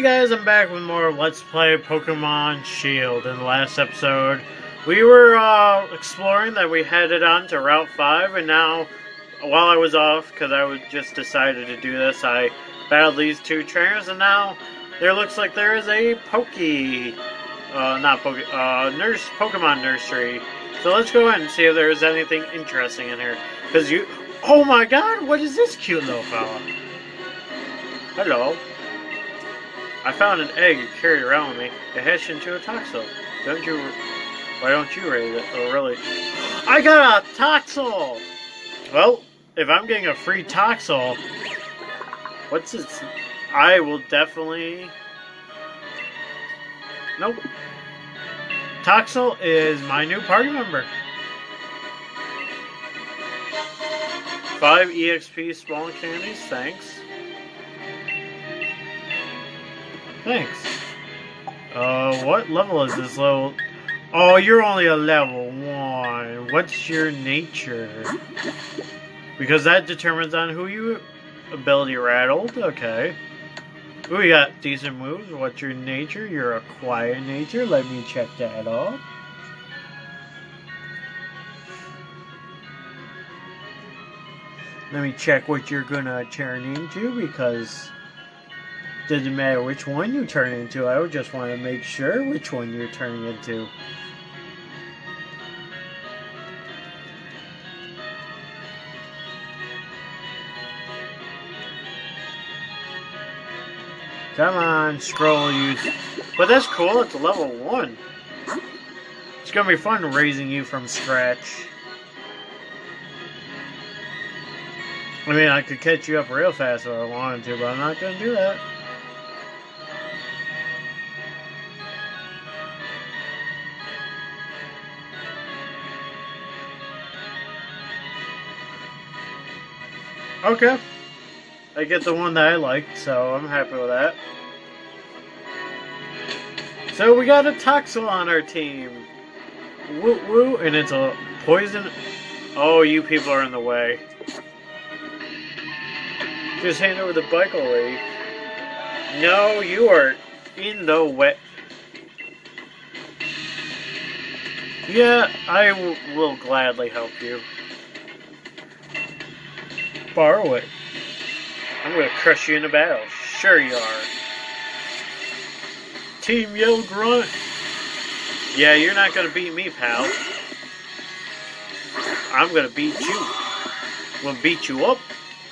Hey guys, I'm back with more Let's Play Pokemon Shield. In the last episode, we were exploring that we headed on to Route 5, and now, while I was off, because I just decided to do this, I battled these two trainers, and now there looks like there is a Pokemon nursery. So let's go ahead and see if there's anything interesting in here. Oh my god, what is this cute little fella? Hello. I found an egg you carried around with me. It hatched into a Toxel. Why don't you raise it? Oh, really? I got a Toxel! Well, if I'm getting a free Toxel, what's it? I will definitely... Nope. Toxel is my new party member. 5 EXP spawn candies, thanks. Thanks. What level is this level? Oh, you're only a level 1. What's your nature? Because that determines on who you... Ability rattled, okay. Ooh, you got decent moves. What's your nature? You're a quiet nature. Let me check that off. Let me check what you're gonna turn into, because... doesn't matter which one you turn into, I would just want to make sure which one you're turning into. Come on, scroll use. But that's cool, it's a level 1. It's gonna be fun raising you from scratch. I mean, I could catch you up real fast if I wanted to, but I'm not gonna do that. Okay. I get the one that I liked, so I'm happy with that. So we got a Toxel on our team. Woo woo, and it's a poison. Oh, you people are in the way. Just hand over the bike away. No, you are in the way. Yeah, I will gladly help you. Borrow it. I'm gonna crush you in a battle. Sure you are. Team Yell Grunt. Yeah, you're not gonna beat me, pal. I'm gonna beat you. I'm gonna beat you up.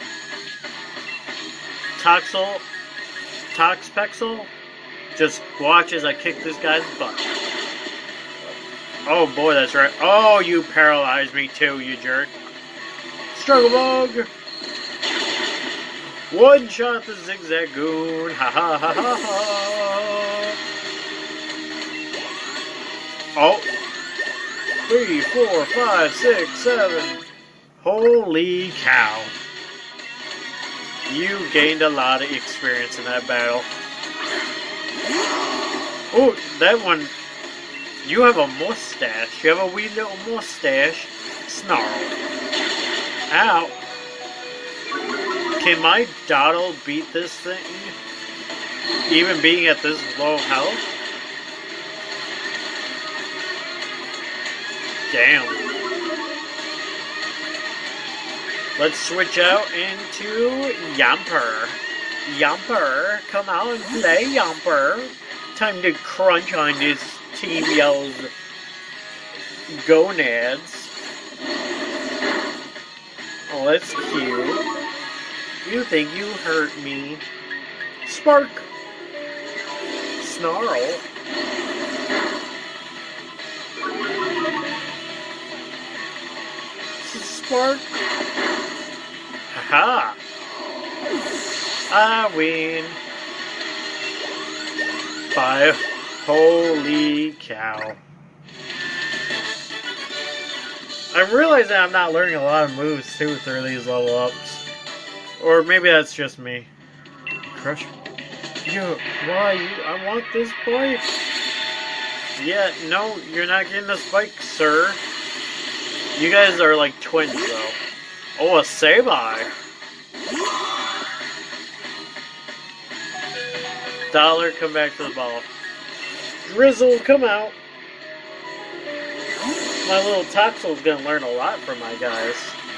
Toxpexel. Just watch as I kick this guy's butt. Oh boy, that's right. Oh, you paralyzed me too, you jerk. Struggle Bug. One shot the Zigzag Goon. Ha ha ha ha ha. Oh. 3, 4, 5, 6, 7. Holy cow. You gained a lot of experience in that battle. Oh, that one. You have a mustache. You have a wee little mustache. Snarl. Ow. Can my Doddle beat this thing? Even being at this low health? Damn. Let's switch out into Yamper. Yamper, come out and play, Yamper. Time to crunch on this Team Yell's gonads. Oh, that's cute. You think you hurt me. Spark. Snarl. Spark. Haha. I win. By holy cow. I'm realizing I'm not learning a lot of moves too through these level ups. Or maybe that's just me. Crush. You, why? I want this bike. Yeah, no, you're not getting this bike, sir. You guys are like twins, though. Oh, a Sabai. Dollar, come back to the ball. Drizzle, come out. My little Toxel's gonna learn a lot from my guys.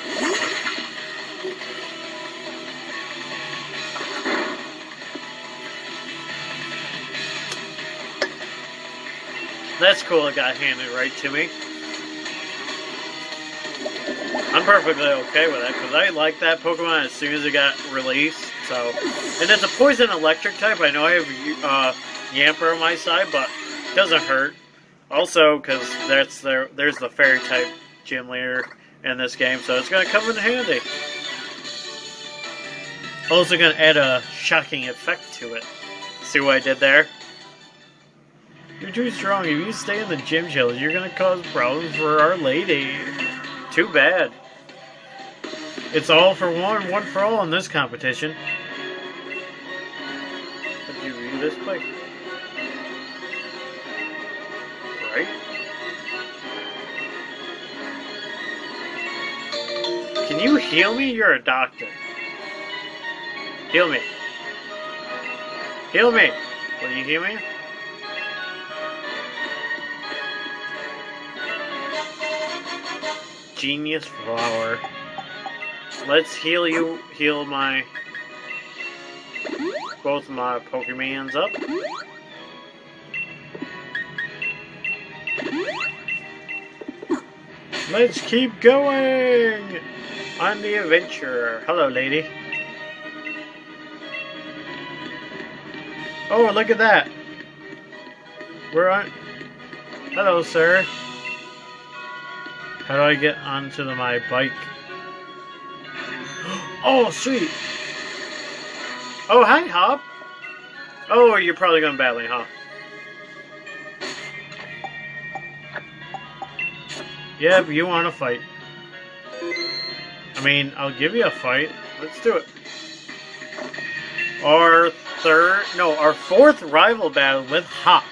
That's cool, it got handed right to me. I'm perfectly okay with that, because I like that Pokemon as soon as it got released, so... And it's a poison electric type. I know I have Yamper on my side, but it doesn't hurt. Also, because there's the fairy type gym leader in this game, so it's going to come in handy. Also going to add a shocking effect to it. See what I did there? You're too strong. If you stay in the gym shells, you're going to cause problems for Our Lady. Too bad. It's all for one for all in this competition. Did you read this place? Right? Can you heal me? You're a doctor. Heal me. Heal me. Will you heal me? Genius flower. Let's heal you. Heal my... both my Pokemons up. Let's keep going on the adventure. Hello, lady. Oh, look at that. We're on... Hello, sir. How do I get onto my bike? Oh, sweet. Oh, hi, Hop. Oh, you're probably going badly, huh? Yeah, but you want to fight. I mean, I'll give you a fight. Let's do it. Our fourth rival battle with Hop.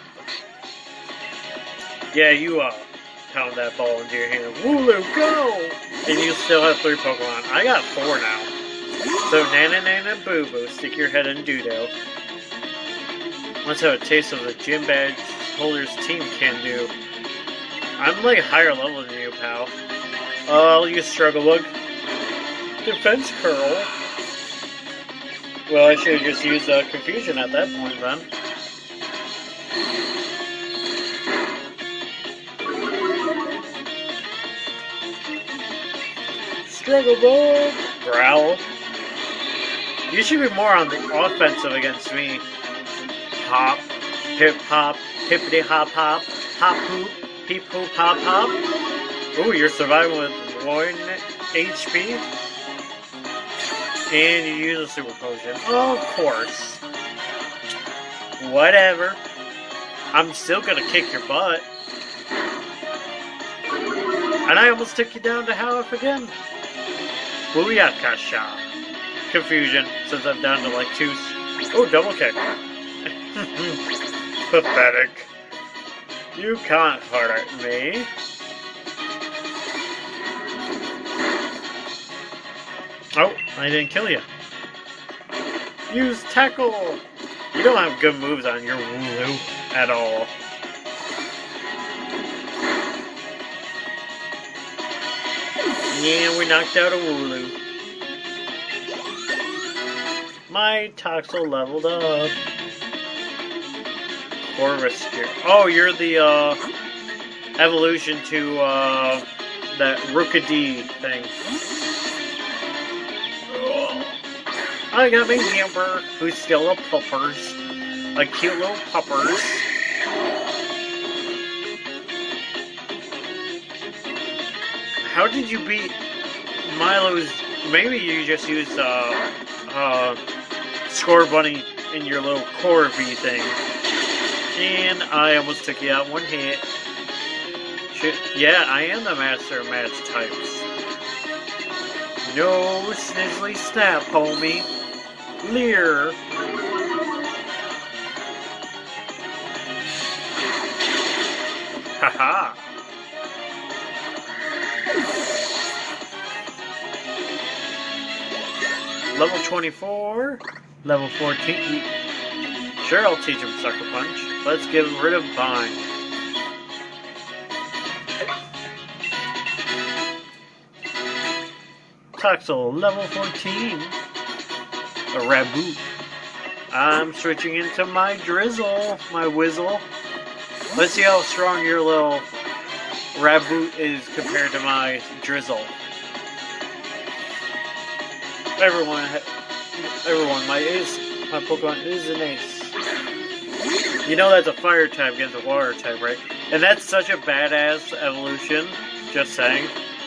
Yeah, you pound that ball into your hand. Wooloo, go! And you still have 3 Pokemon. I got 4 now. So, Nana Nana Boo Boo, stick your head in Doodle. Let's have a taste of the gym badge holders team can do. I'm like higher level than you, pal. I'll use Struggle Bug. Defense Curl. Well, I should have just used Confusion at that point then. Struggle Bug. Growl. You should be more on the offensive against me. Hop. Hip hop. Hippity hop hop. Hop hoop. Peep hoop hop hop. Ooh, you're surviving with 1 HP. And you use a super potion. Oh, of course. Whatever. I'm still gonna kick your butt. And I almost took you down to half again. Booyakasha. Confusion, since I'm down to like 2. Oh, double kick. Pathetic. You can't hurt me. Oh, I didn't kill you. Use Tackle! You don't have good moves on your Wooloo at all. Yeah, we knocked out a Wooloo. My Toxel leveled up. Corvus-Gear. Oh, you're the evolution to that Rookidee thing. I got my Yamper, who's still a puppers. A cute little puppers. How did you beat Milo's... Maybe you just used Score Bunny in your little Corby thing. And I almost took you out 1 hit. Yeah, I am the master of match types. No snizzly snap, homie. Leer. Haha. Level 24. Level 14. Sure, I'll teach him Sucker Punch. Let's get rid of Bind. Toxel, level 14. A Raboot. I'm switching into my Drizzle, my Whizzle. Let's see how strong your little Raboot is compared to my Drizzle. Everyone, my Pokemon is an ace. You know that's a fire type against a water type, right? And that's such a badass evolution. Just saying.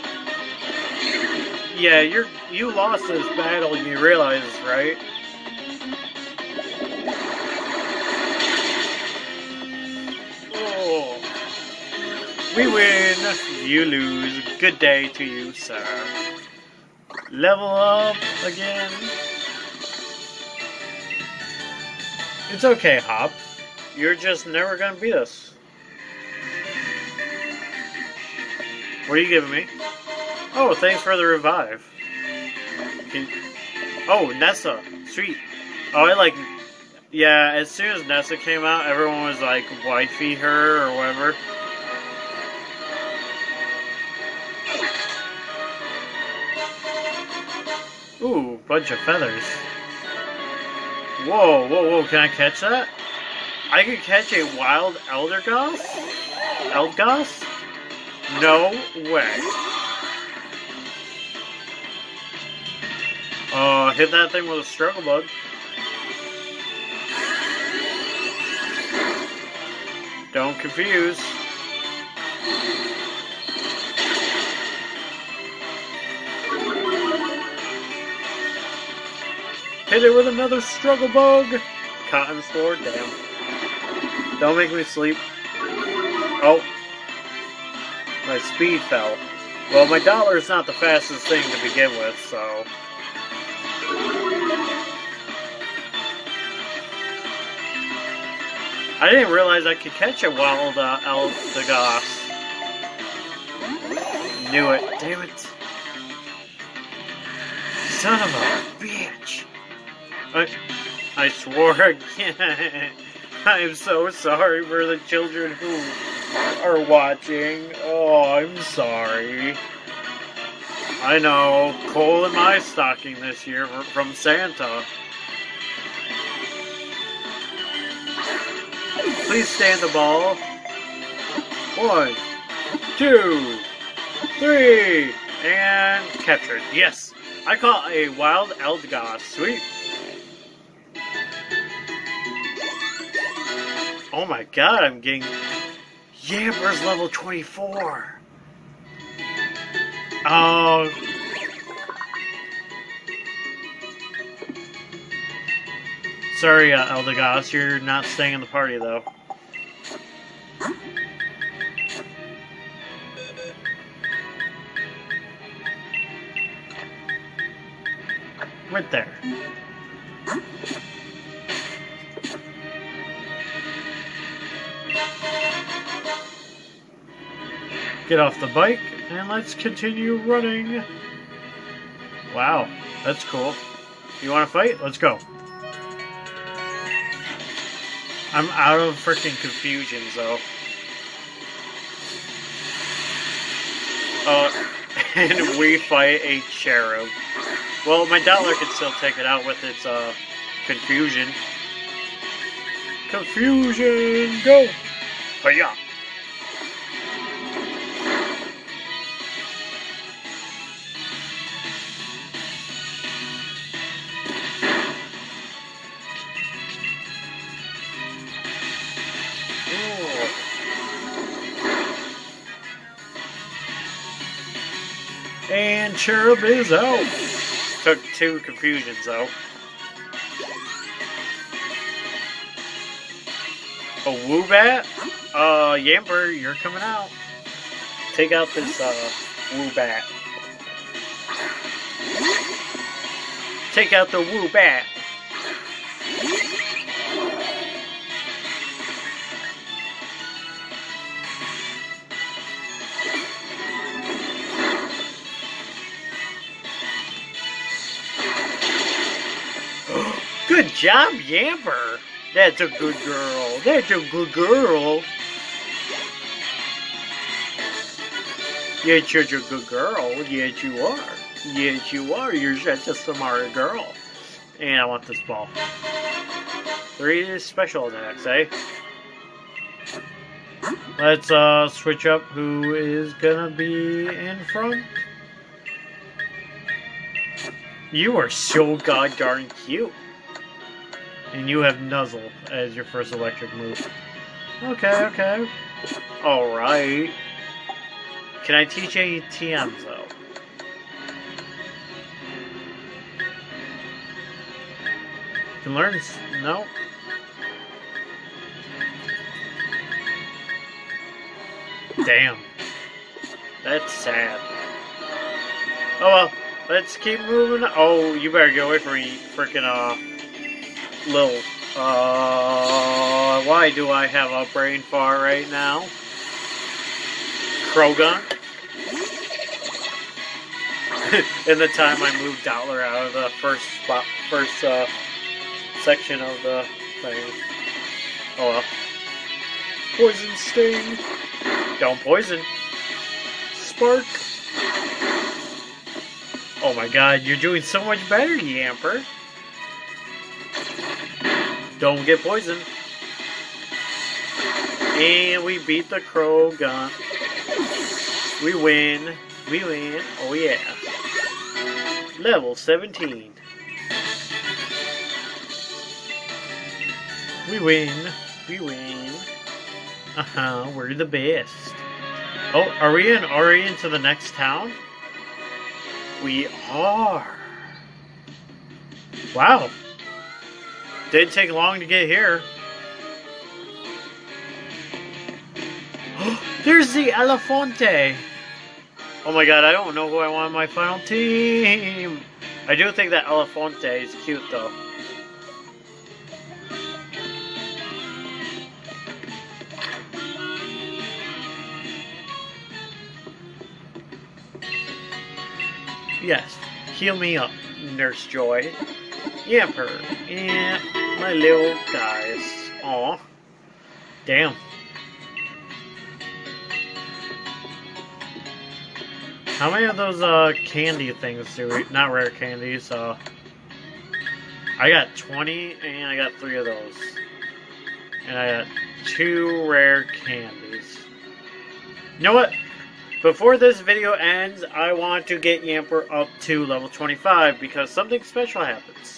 Yeah, you lost this battle. You realize, right? Oh, we win. You lose. Good day to you, sir. Level up again. It's okay, Hop. You're just never gonna beat us. What are you giving me? Oh, thanks for the revive. Oh, Nessa. Sweet. Oh, I like... Yeah, as soon as Nessa came out, everyone was like, wifey her or whatever. Ooh, bunch of feathers. Whoa, whoa, whoa, can I catch that? I could catch a wild Eldegoss? Eldegoss? No way. Hit that thing with a struggle bug. Don't confuse. Hit it with another struggle bug. Cotton sword, damn. Don't make me sleep. Oh. My speed fell. Well, my dollar is not the fastest thing to begin with, so... I didn't realize I could catch a wild Eldegoss. Knew it. Damn it. Son of a bitch. I swore again. I'm so sorry for the children who are watching. Oh, I'm sorry. I know. Coal in my stocking this year from Santa. Please stand the ball. 1, 2, 3, and captured. Yes, I caught a wild Eldegoss. Sweet. Oh my god, I'm getting Yamper's level 24. Oh. Sorry, Eldegoss, you're not staying in the party, though. Right there. Get off the bike, and let's continue running. Wow, that's cool. You want to fight? Let's go. I'm out of freaking confusion, though. And we fight a cherub. Well, my dollar can still take it out with its, confusion. Confusion, go! Hiya! And Cherub is out. Took 2 confusions though. A Woobat? Yamper, you're coming out. Take out this Woobat. Take out the Woobat. Good job, Yamper! That's a good girl. That's a good girl. You're such a good girl. Yes, you are. Yes, you are. You're such a smart girl. And I want this ball. 3 special attacks, eh? Let's switch up who is gonna be in front. You are so goddamn cute. And you have Nuzzle as your first electric move. Okay, okay. Alright. Can I teach any TMs though? Can learn. No. Damn. That's sad. Oh well. Let's keep moving. Oh, you better get away from me, freaking little. Why do I have a brain fart right now? Krogan. In the time I moved Dottler out of the first section of the thing. Oh well. Poison sting. Don't poison. Spark. Oh my god, you're doing so much better, Yamper. Don't get poisoned. And we beat the Krogan. We win. We win. Oh yeah. Level 17. We win. We win. We're the best. Oh, are we already into the next town? We are. Wow. Didn't take long to get here. There's the Elefante. Oh my god, I don't know who I want on my final team. I do think that Elefante is cute though. Yes, heal me up, Nurse Joy. Yamper, and my little guys. Aw. Damn. How many of those candy things do we... Not rare candies, I got 20, and I got 3 of those. And I got 2 rare candies. You know what? Before this video ends, I want to get Yamper up to level 25 because something special happens.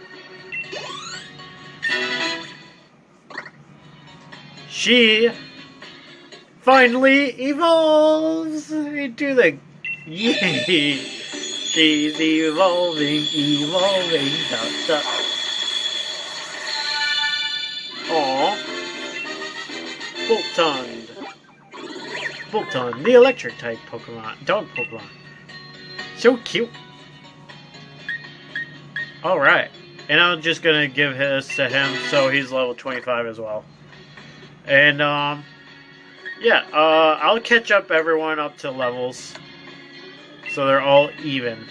She finally evolves into the... Yay! She's evolving, evolving, dot, dot. Aww. Bolton. Bolton, the electric type Pokemon. Dog Pokemon. So cute. Alright. And I'm just gonna give this to him so he's level 25 as well. And, yeah, I'll catch up everyone up to levels. So they're all even.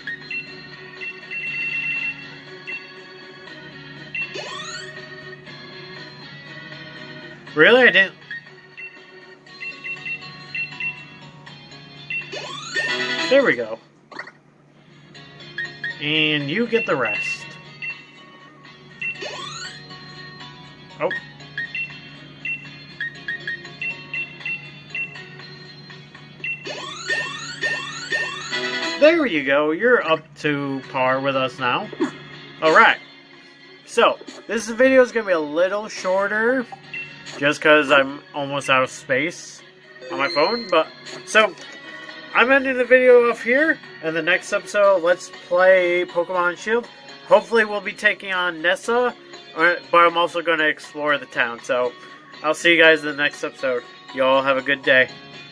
Really? I didn't... There we go. And you get the rest. Oh. There you go. You're up to par with us now. Alright. So, this video is going to be a little shorter. Just because I'm almost out of space on my phone. But, so... I'm ending the video off here, and the next episode, let's play Pokemon Shield. Hopefully we'll be taking on Nessa, but I'm also going to explore the town. So, I'll see you guys in the next episode. Y'all have a good day.